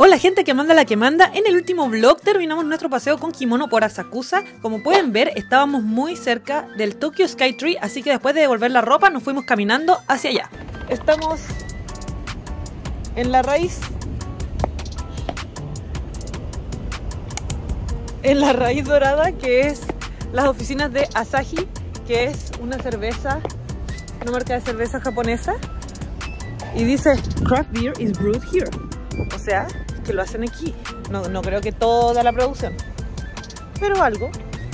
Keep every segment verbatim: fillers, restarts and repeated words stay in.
Hola gente que manda la que manda. En el último vlog terminamos nuestro paseo con kimono por Asakusa. Como pueden ver, estábamos muy cerca del Tokyo Skytree, así que después de devolver la ropa nos fuimos caminando hacia allá. Estamos en la raíz en la raíz dorada, que es las oficinas de Asahi, que es una cerveza, una marca de cerveza japonesa, y dice Craft beer is brewed here, o sea que lo hacen aquí. No, no creo que toda la producción, pero algo.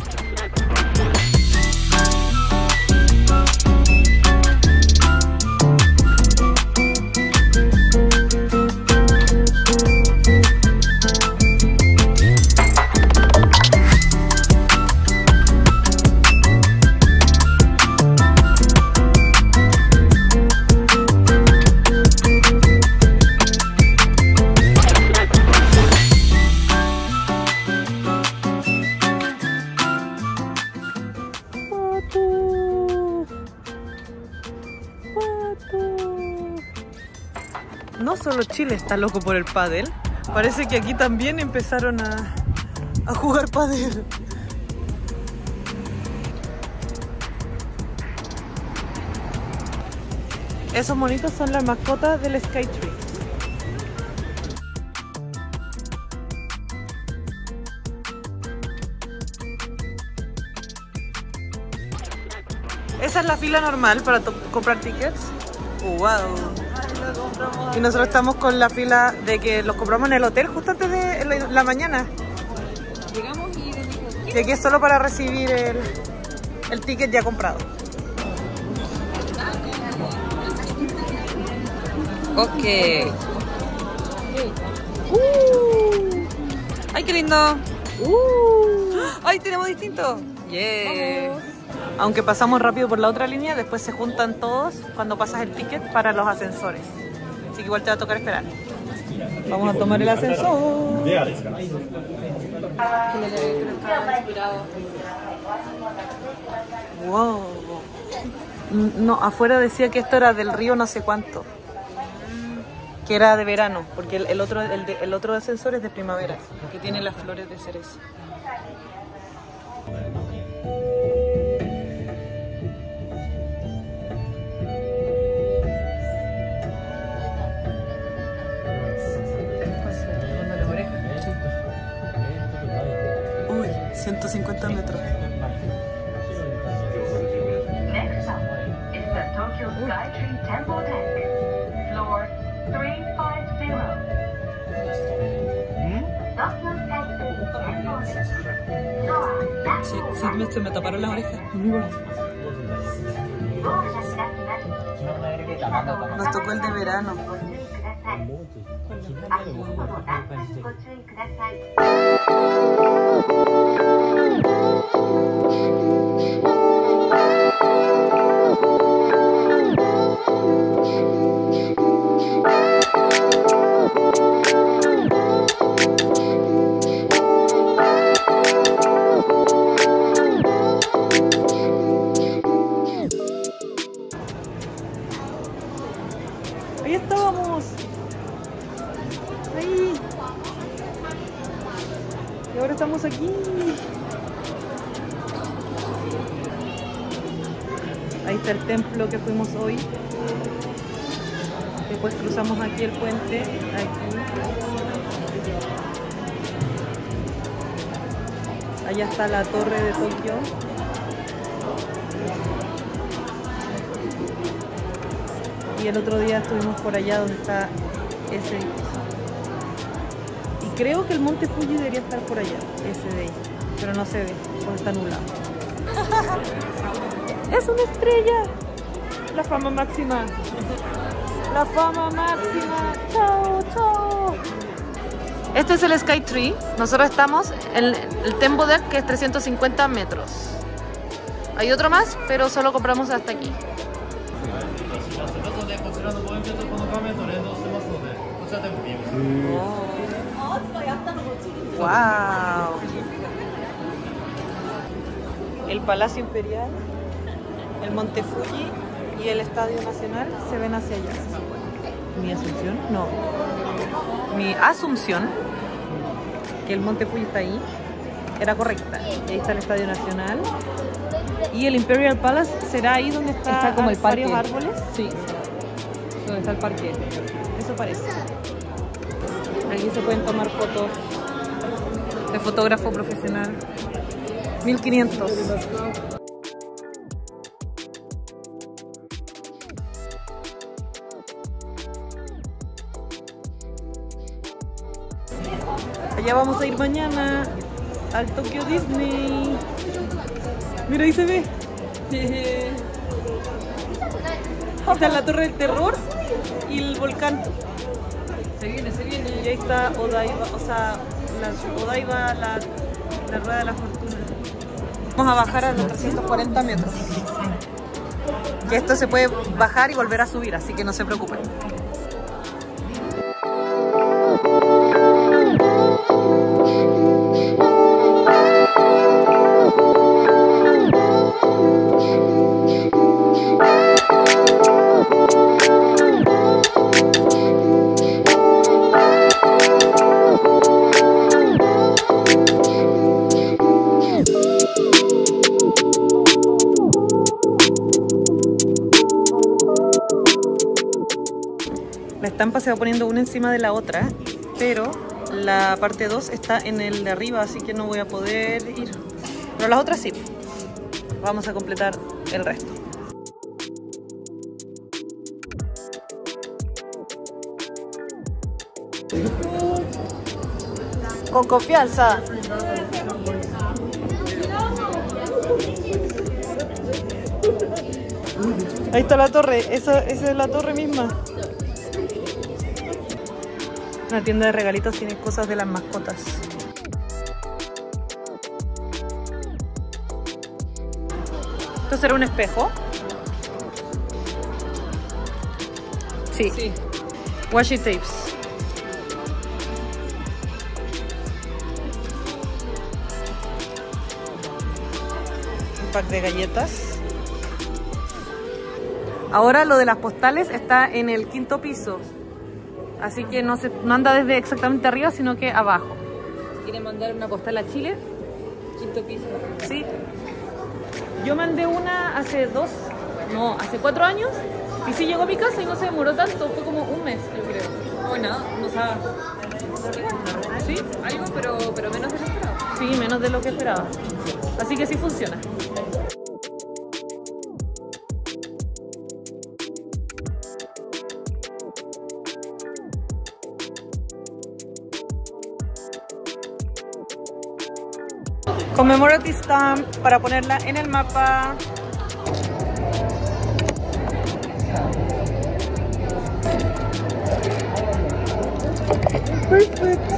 No solo Chile está loco por el pádel, parece que aquí también empezaron a, a jugar pádel. Esos monitos son las mascotas del Skytree. Esa es la fila normal para comprar tickets. Oh, wow. Y nosotros estamos con la fila de que los compramos en el hotel justo antes de la, la mañana. Llegamos y decimos, y aquí es solo para recibir el, el ticket ya comprado. ok. Uh. ¡Ay, qué lindo! Uh. ¡Ay, tenemos distinto! Yeah. Vamos. Aunque pasamos rápido por la otra línea, después se juntan todos cuando pasas el ticket para los ascensores. Así que igual te va a tocar esperar. Vamos a tomar el ascensor. Wow. No, afuera decía que esto era del río no sé cuánto. Que era de verano, porque el, el, otro, el, de, el otro ascensor es de primavera, que tiene las flores de cerezo. Uy, ciento cincuenta metros. Next up is the Tokyo Skytree Temple Deck, floor three fifty. Sí, sí, me, se me taparon las orejas. Nos tocó el de verano. Ahí estábamos. Ahí. Y ahora estamos aquí. Ahí está el templo que fuimos hoy. Después cruzamos aquí el puente. Aquí. Allá está la torre de Tokio. Y el otro día estuvimos por allá donde está ese edificio. Y creo que el monte Fuji debería estar por allá, ese de ahí. Pero no se ve, porque está nublado. ¡Es una estrella! La fama máxima. La fama máxima. ¡Chao, chao! Este es el Skytree. Nosotros estamos en el Temple Deck, que es trescientos cincuenta metros. Hay otro más, pero solo compramos hasta aquí. Wow. El Palacio Imperial, el Monte Fuji y el Estadio Nacional se ven hacia allá. ¿Mi Asunción? No. mi asunción, que el Monte Fuji está ahí, era correcta. Y ahí está el Estadio Nacional. Y el Imperial Palace será ahí donde está, Está como el varios parque. árboles. Sí. ¿Dónde está el parque? Eso parece. Aquí se pueden tomar fotos de fotógrafo profesional. mil quinientos. Allá vamos a ir mañana al Tokyo Disney. Mira, ahí se ve. Ahí está la Torre del Terror y el volcán. Se viene, se viene. Y ahí está Odaiba, o sea, la Odaiba, la, la rueda de la fortuna. Vamos a bajar a los trescientos cuarenta metros. Que esto se puede bajar y volver a subir, así que no se preocupen. La estampa se va poniendo una encima de la otra, pero la parte dos está en el de arriba, así que no voy a poder ir. Pero las otras sí. Vamos a completar el resto. Con confianza. Ahí está la torre, esa, esa es la torre misma. Una tienda de regalitos tiene cosas de las mascotas. ¿Esto será un espejo? Sí. Sí. Washi tapes. Un pack de galletas. Ahora lo de las postales está en el quinto piso. Así que no, se, no anda desde exactamente arriba, sino que abajo. Si quieren mandar una postal a Chile, quinto piso. Sí. Yo mandé una hace dos, no, hace cuatro años. Y sí llegó a mi casa y no se demoró tanto. Fue como un mes, yo creo. Bueno, no sabe. ¿Sí? Algo, pero, pero menos de lo esperado. Sí, menos de lo que esperaba. Así que sí funciona. Commemorative stamp para ponerla en el mapa. Perfect.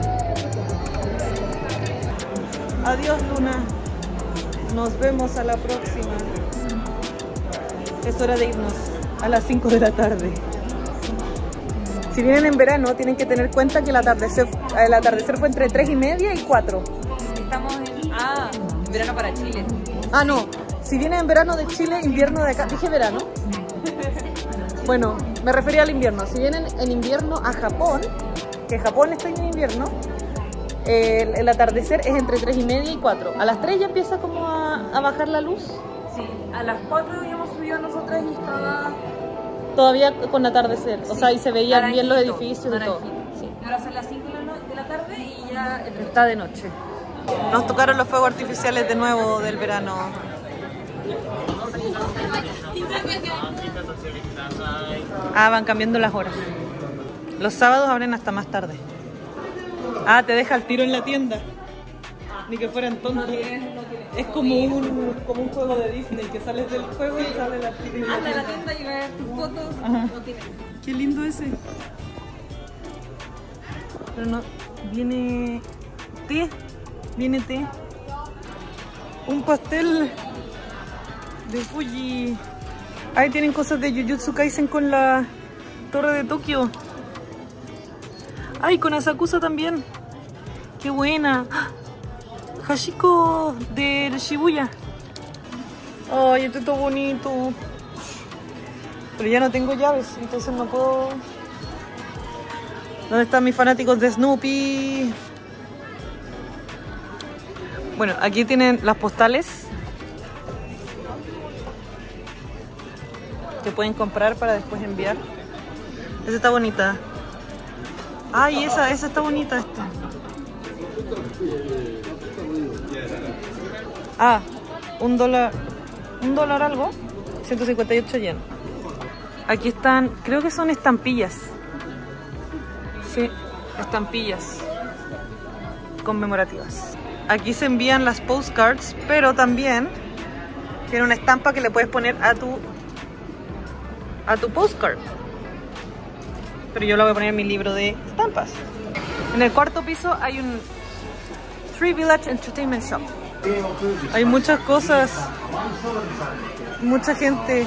Adiós, Luna. Nos vemos a la próxima. Es hora de irnos a las cinco de la tarde. Si vienen en verano, tienen que tener cuenta que el atardecer, el atardecer fue entre tres y media y cuatro. Estamos en... Ah, verano para Chile. Ah, no. Si vienen en verano de Chile, invierno de acá. Dije verano. Bueno, me refería al invierno. Si vienen en invierno a Japón, que Japón está en invierno, el, el atardecer es entre tres y media y cuatro. A las tres ya empieza como a, a bajar la luz. Sí, a las cuatro habíamos subido nosotras y estaba... Todavía con atardecer. O sea, y se veían bien los naranjito, edificios y todo. naranjito. Sí. Ahora son las cinco de la, no- de la tarde y ya... el- Está de noche. Nos tocaron los fuegos artificiales de nuevo del verano. Ah, van cambiando las horas. Los sábados abren hasta más tarde. Ah, te deja el tiro en la tienda. Ni que fueran tontos. Es como un, como un juego de Disney, que sales del juego y sale la tienda. Anda a la tienda y ves tus fotos. Ajá. No tiene. Qué lindo ese. Pero no, viene té, viene té. Un pastel de Fuji. Ahí tienen cosas de Jujutsu Kaisen con la Torre de Tokio. Ay, con Asakusa también. Qué buena. ¡Ah! Hashiko del Shibuya. Ay, este está bonito. Pero ya no tengo llaves, entonces no puedo... ¿Dónde están mis fanáticos de Snoopy? Bueno, aquí tienen las postales que pueden comprar para después enviar. Esa está bonita. Ay, esa, esa está bonita esta. Ah, un dólar, un dólar algo, ciento cincuenta y ocho yen. Aquí están, creo que son estampillas. Sí, estampillas conmemorativas. Aquí se envían las postcards, pero también tiene una estampa que le puedes poner a tu a tu postcard. Pero yo la voy a poner en mi libro de estampas. En el cuarto piso hay un Tree Village Entertainment Shop. Hay muchas cosas, mucha gente.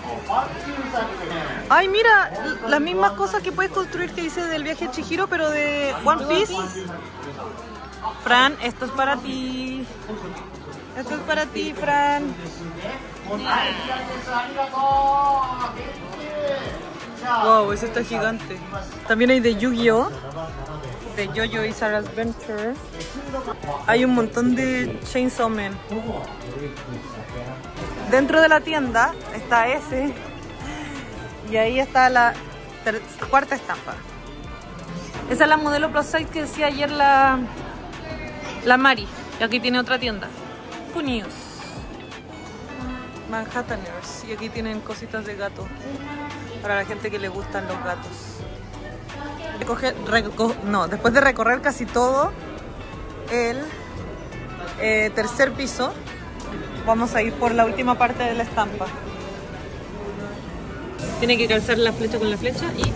Ay, mira, las mismas cosas que puedes construir que hice del viaje a Chihiro, pero de One Piece. Fran, esto es para ti. Esto es para ti, Fran. Wow, eso está gigante. También hay de Yu-Gi-Oh, de JoJo Bizarre Adventure. Hay un montón de Chainsaw Man. Dentro de la tienda está ese. Y ahí está la cuarta estampa. Esa es la modelo plus size que decía ayer la, la Mari. Y aquí tiene otra tienda. Punios. Manhattaners. Y aquí tienen cositas de gato. Para la gente que le gustan los gatos. Recoge, reco, no, después de recorrer casi todo el eh, tercer piso, vamos a ir por la última parte de la estampa. Tiene que calzar la flecha con la flecha y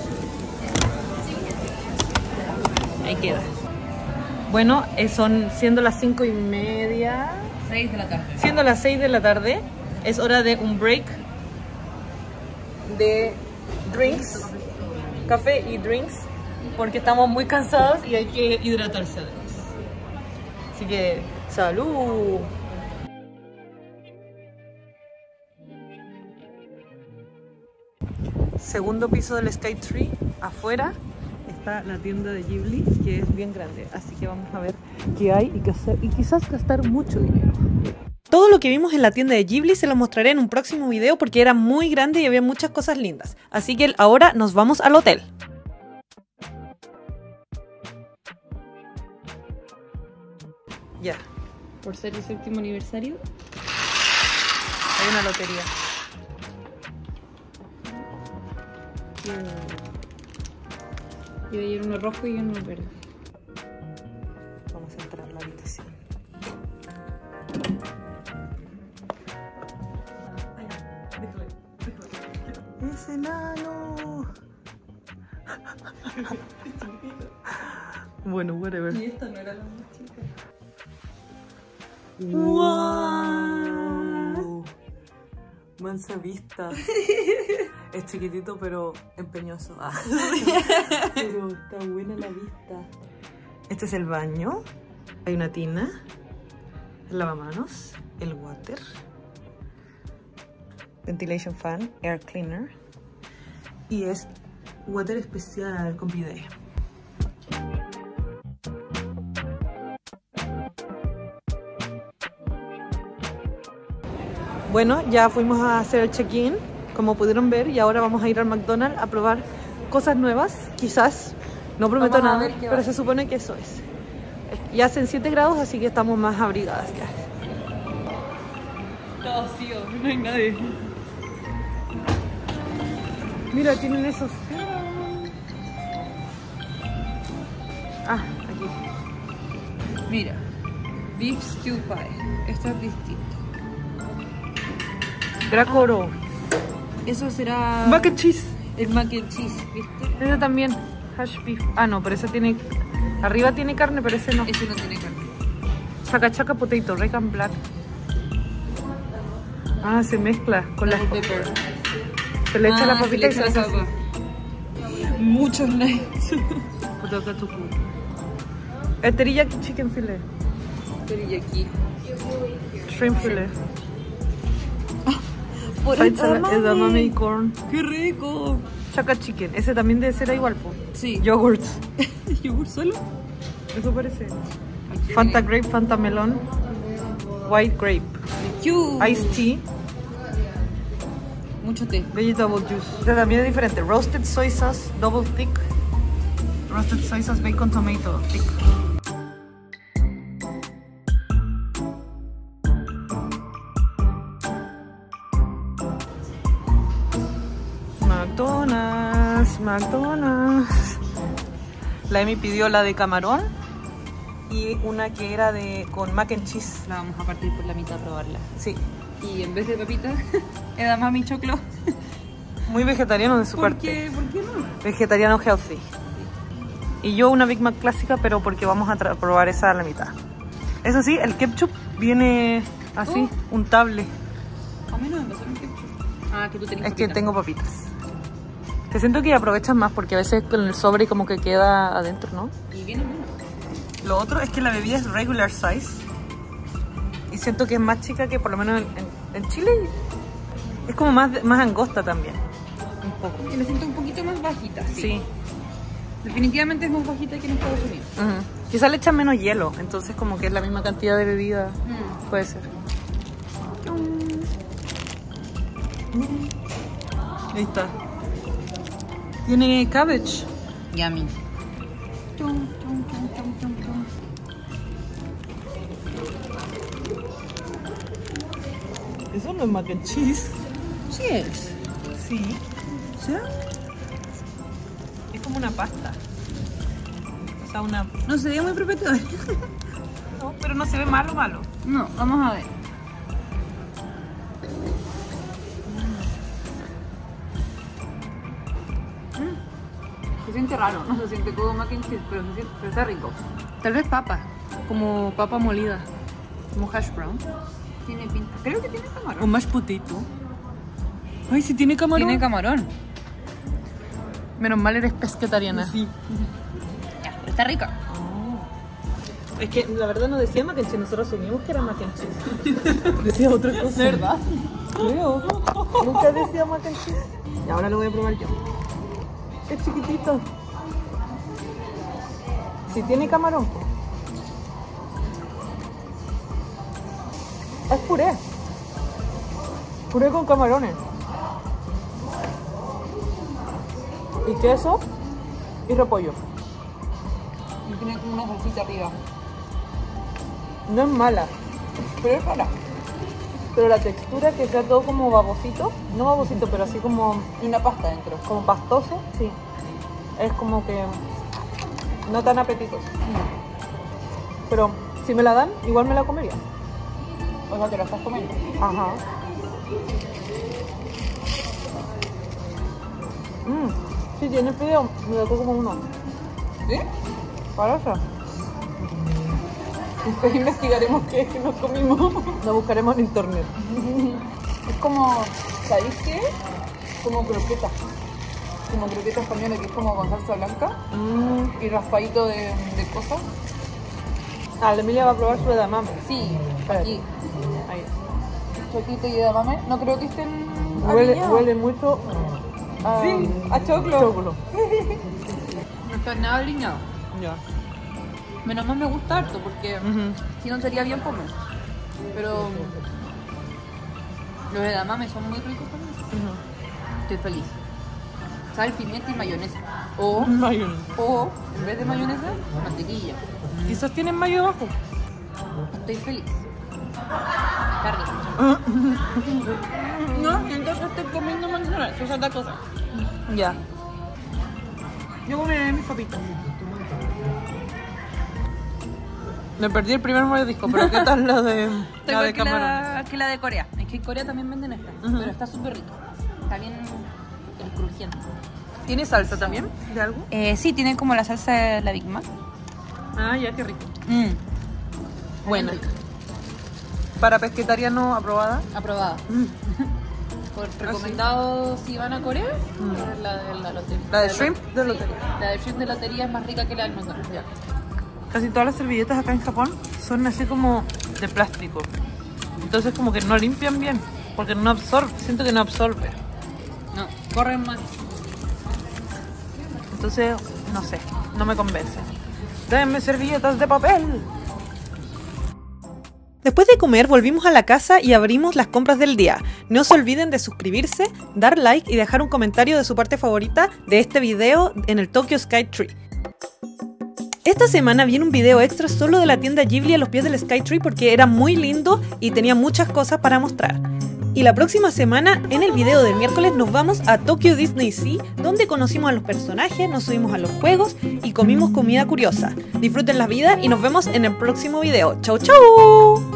ahí queda. Bueno, eh, son siendo las cinco y media, seis de la tarde. Siendo las seis de la tarde, es hora de un break de drinks, café y drinks, porque estamos muy cansados y hay que hidratarse además. Así que, ¡salud! Segundo piso del Skytree, afuera está la tienda de Ghibli, que es bien grande, así que vamos a ver qué hay y qué hacer y quizás gastar mucho dinero. Todo lo que vimos en la tienda de Ghibli se lo mostraré en un próximo video porque era muy grande y había muchas cosas lindas. Así que ahora nos vamos al hotel. Ya. Por ser el séptimo aniversario, Hay una lotería. y de ayer uno rojo y uno verde. Vamos a entrar a la habitación. ¡Es enano! Bueno, whatever. Y esta no era la más chica. ¡Wow! Mansa vista. Es chiquitito pero empeñoso. Ah. Pero está buena la vista. Este es el baño. Hay una tina, el lavamanos, el water, ventilation fan, air cleaner y es water especial con bidet. Bueno, ya fuimos a hacer el check-in, como pudieron ver, y ahora vamos a ir al McDonald's a probar cosas nuevas. Quizás, no prometo Vamos a nada, ver qué pero va. se supone que eso es. Ya hacen siete grados, así que estamos más abrigadas ya. Está vacío, no hay nadie. Mira, tienen esos. Ah, aquí. Mira, beef stew pie. Esto es distinto. Gracoro. Eso será Mac and cheese. el mac and cheese, ¿viste? Ese también. Hash beef. Ah, no, pero ese tiene. Arriba tiene carne, pero ese no. Ese no tiene carne. Chaca chaca potato, red and black. Ah, se mezcla con la. Double pepper. Se le echa Ah, la se papita le y se echa le la hace papa. Muchos nights. Potato tuku. El teriyaki chicken fillet. Teriyaki. Shrimp fillet. Por Fried salad, edamame y corn. ¡Qué rico! Chaka Chicken. Ese también debe ser igual, po. Sí. Yogurt. ¿Yogur solo? Eso parece. Fanta Grape, Fanta Melón. White Grape. Cute. Iced Tea. Mucho té. Vegetable Juice. Este también es diferente. Roasted Soy Sauce, Double Thick. Roasted Soy Sauce, Bacon Tomato, Thick. McDonald's, McDonald's. La Emi pidió la de camarón y una que era de con mac and cheese. La vamos a partir por la mitad a probarla. Sí. Y en vez de papita, edamame choclo. Muy vegetariano de su ¿Por parte. qué? ¿Por qué no? Vegetariano healthy. Y yo una Big Mac clásica, pero porque vamos a probar esa a la mitad. Eso sí, el ketchup viene así, Oh. untable. A mí no me pasó el ketchup. Ah, que tú tenías Es que papita. tengo papitas. Te siento que aprovechas más porque a veces con el sobre como que queda adentro, ¿no? Y viene menos. Lo otro es que la bebida es regular size. Y siento que es más chica que por lo menos en, en, en Chile. Es como más, más angosta también. Un poco. Y la siento un poquito más bajita, sí. Sí. Definitivamente es más bajita que en Estados Unidos. Ujú. Quizá le echan menos hielo, entonces como que es la misma cantidad de bebida. Mm. Puede ser. Ahí está. Tiene cabbage. Yummy. Tum, tum, tum, tum, tum, tum. Eso no es mac and cheese. Sí es. Sí. ¿Sí? Es como una pasta. O sea, una... No se ve muy prometedor. No, pero no se ve malo, malo. No, vamos a ver. Mm. Se siente raro, no se siente como mac and cheese, pero, se siente, pero está rico. Tal vez papa, Como papa molida. como hash brown. Tiene pinta. Creo que tiene camarón. O mashed potato. Ay, si tiene camarón. Tiene camarón. Menos mal eres pesquetariana. Sí. Ya, pero está rica. Es que la verdad no decía mac and cheese, nosotros asumimos que era mac and cheese. Decía otra cosa. ¿De verdad? Creo. Nunca decía mac and cheese. Y ahora lo voy a probar yo. Es chiquitito. Si tiene camarón. Es puré. Puré con camarones. Y queso y repollo. Y tiene como una salsita arriba. No es mala, Pero es rara. pero la textura que sea todo como babosito, no babosito, pero así como, Y una pasta dentro. como pastoso, sí. Es como que no tan apetitoso. Pero si me la dan, igual me la comería. O sea, te la estás comiendo. Ajá. Mmm, sí, tiene fideo, me lo como uno. ¿Sí? Parece. Después investigaremos qué es que nos comimos. Lo buscaremos en internet. Es como, ¿sabéis qué? Como croquetas. Como croquetas españolas, que es como con salsa blanca Mm. y raspadito de, de cosas. Ah, la Emilia va a probar su edamame. Sí, Espérate. aquí. Ahí. Choquito y edamame. No creo que estén Huele, alineados. huele mucho a, Sí, a choclo. choclo. No está nada alineado. Ya. Menos mal me gusta harto porque Ujú. si no sería bien comer. Pero los edamames son muy ricos también. Ujú. Estoy feliz. Sal, pimienta y mayonesa. O, Mayonesa. o en vez de mayonesa, mantequilla. Quizás tienen mayo abajo. Estoy feliz. Está rico. No, entonces estoy comiendo manzana. Eso es otra cosa. Ya. Yo comeré mis papitas. Me perdí el primer mordisco, pero ¿qué tal la de, la de que camarón? la, que la de Corea. Es que en Corea también venden esta, Ujú. pero está súper rica. Está bien el crujiente. ¿Tiene salsa también? ¿De algo? Eh, sí, tiene como la salsa de la Big Mac. Ah, ya, qué rico. Mm. Buena. Para pesquetariano aprobada. Aprobada. Por recomendado si van a Corea, Mm. la de la lotería. La de shrimp de sí, lotería. La de shrimp de lotería es más rica que la del McDonald's. Ya. Casi todas las servilletas acá en Japón son así como de plástico. Entonces como que no limpian bien, porque no absorbe, siento que no absorbe. No, corren más. Entonces, no sé, no me convence. Denme servilletas de papel. Después de comer volvimos a la casa y abrimos las compras del día. No se olviden de suscribirse, dar like y dejar un comentario de su parte favorita de este video en el Tokyo Skytree. Esta semana viene un video extra solo de la tienda Ghibli a los pies del Skytree porque era muy lindo y tenía muchas cosas para mostrar. Y la próxima semana, en el video del miércoles, nos vamos a Tokyo Disney Sea, donde conocimos a los personajes, nos subimos a los juegos y comimos comida curiosa. Disfruten la vida y nos vemos en el próximo video. ¡Chau, chau!